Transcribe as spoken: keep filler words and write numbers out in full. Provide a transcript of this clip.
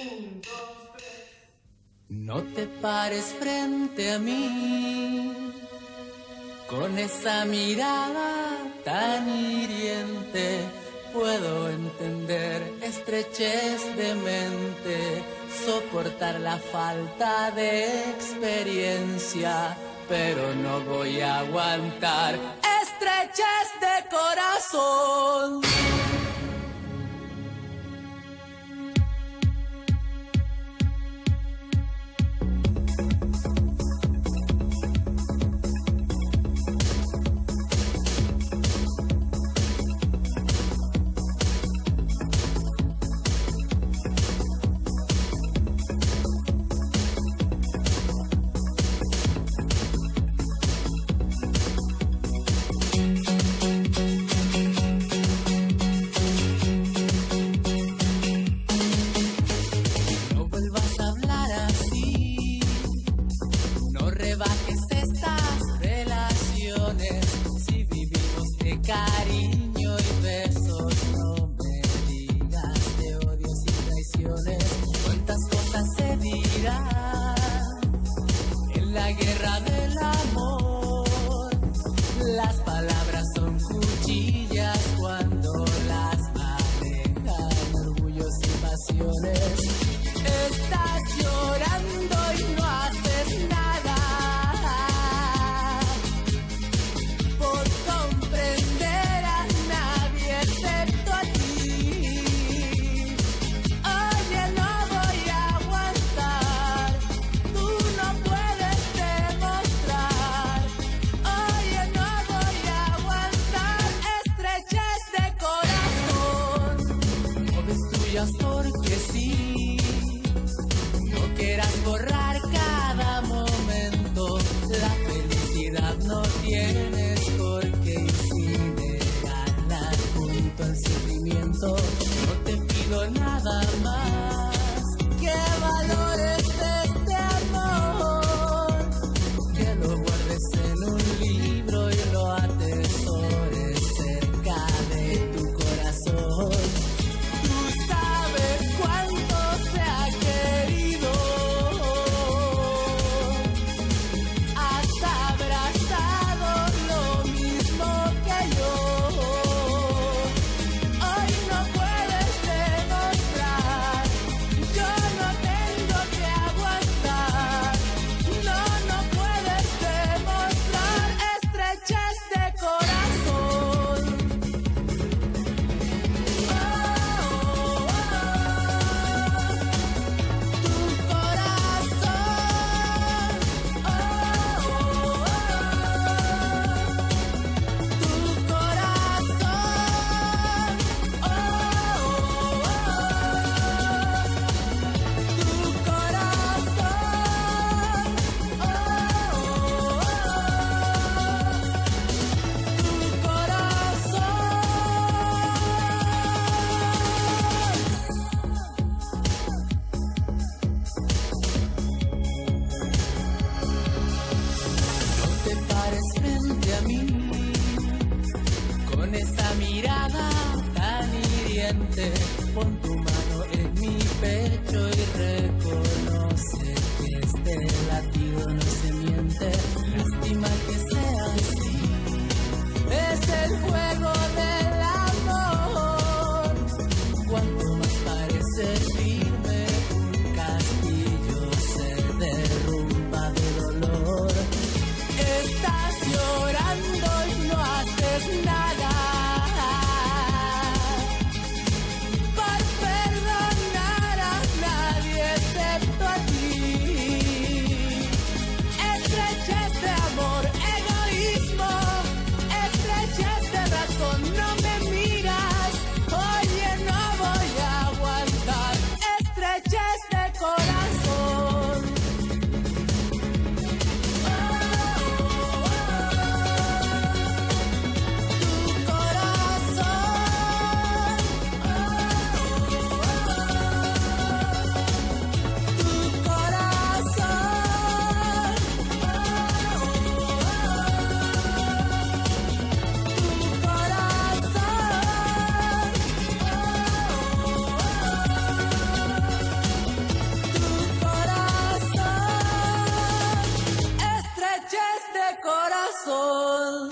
No te pares frente a mí con esa mirada tan hiriente. Puedo entender estrechez de mente, soportar la falta de experiencia, pero no voy a aguantar estrechez de corazón. Porque sí, no quieras borrar cada momento. La felicidad no tienes por qué incinerarla junto al sufrimiento. No te pido nada más que valores este amor, que lo guardes en un libro y lo atesores cerca de tu corazón. Pon tu mano en mi pecho y reconoce que este latido no se miente. Lástima que sea así, es el juego del amor. Cuanto más parece firme, un castillo se derrumba de dolor. Estás llorando y no haces nada. Estrechez de amor, egoísmo, estrechez de razón. corazón.